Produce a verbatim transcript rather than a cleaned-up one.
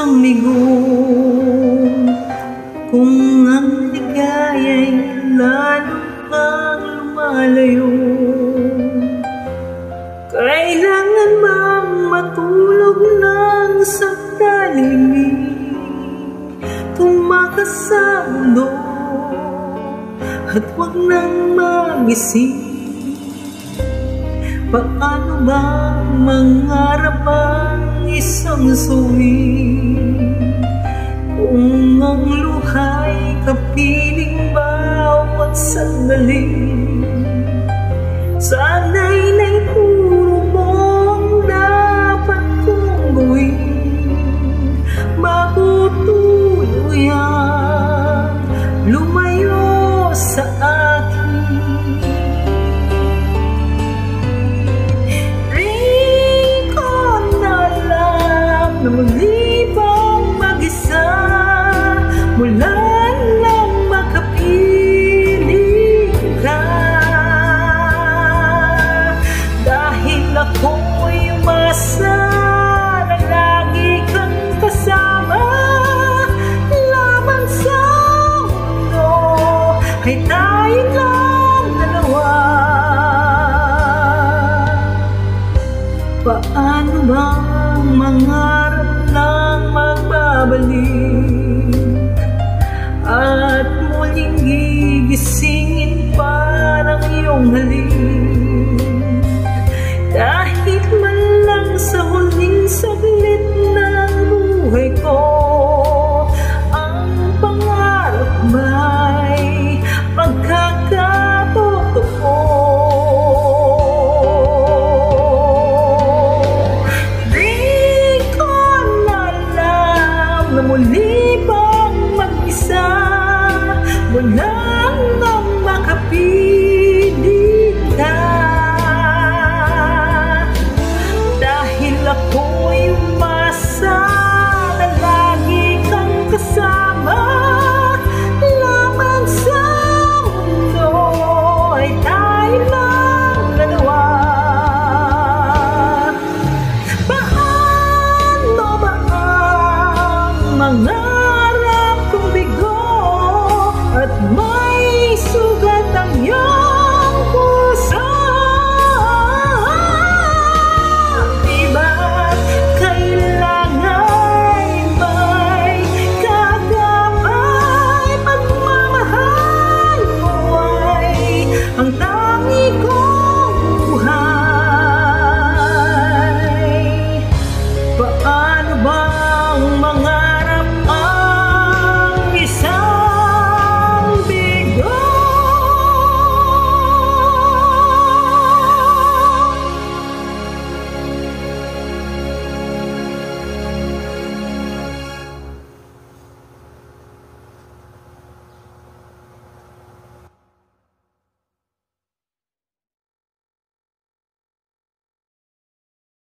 isang bigo. Kung ang ligaya'y lalo kang lumalayo, kailangan bang matulog lang sa talimig, tumakas sa mundo at huwag nang magising? Paano bang mangarap ang isang suwing kung ang luha'y kapiling bawat sandali? Sana'y naituro mong dapat kong gawin bago tuluyang lumayo sa akin. Rin ko na alam na muli bang mag-isa mula nang makapiling ka, dahil ako'y umasa na lagi kang kasama lamang sa mundo ay tayong lang dalawa. Paano bang mangarap ng magbabalik at muling gigisingin pa ng iyong halik?